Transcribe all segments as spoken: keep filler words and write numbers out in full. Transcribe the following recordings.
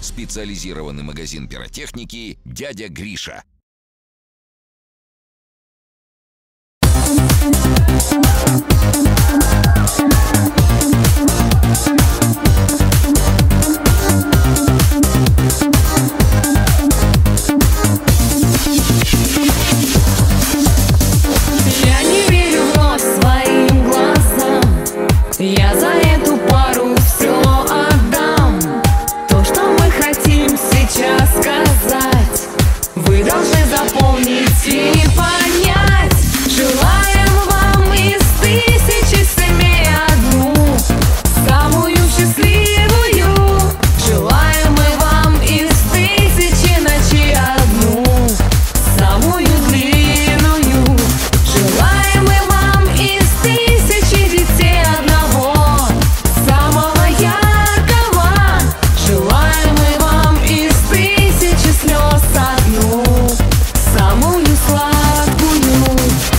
Специализированный магазин пиротехники «Дядя Гриша». Я не верю вновь своим глазам. Я за эту пару все отдам. То, что мы хотим сейчас сказать, вы должны запомнить и понять. Желаем вам из тысячи семей одну, самую счастливую. Желаем мы вам из тысячи ночей одну, самую длинную. Желаем мы вам из тысячи детей одного, самого яркого. Желаем мы вам из тысячи слез одну, самую сладкую.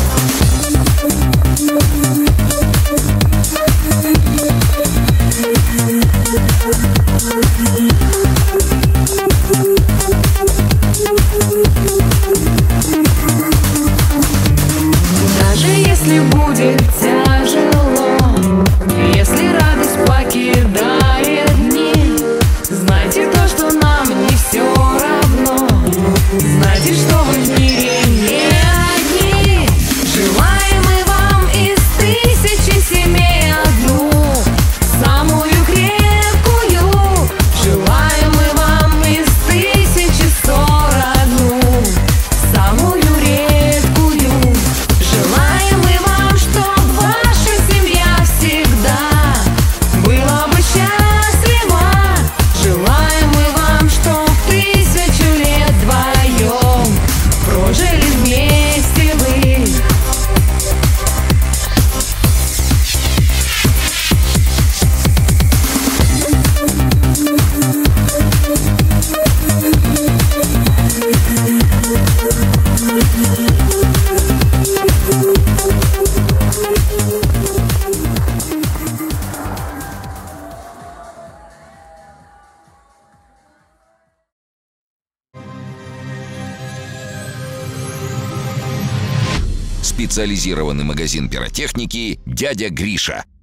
Даже если будет тяжело, если радость покидает дни, знайте то, что нам не все равно. Знайте, что вы в мире не одни. Желаем мы вам из тысячи семей одну, самую крепкую. Желаем мы вам из тысячи ссор одну, самую редкую. Желаем мы вам, чтоб ваша семья всегда была бы счастлива. Желаем мы вам, чтоб тысячу лет вдвоем прожили вместе вы. Специализированный магазин пиротехники «Дядя Гриша».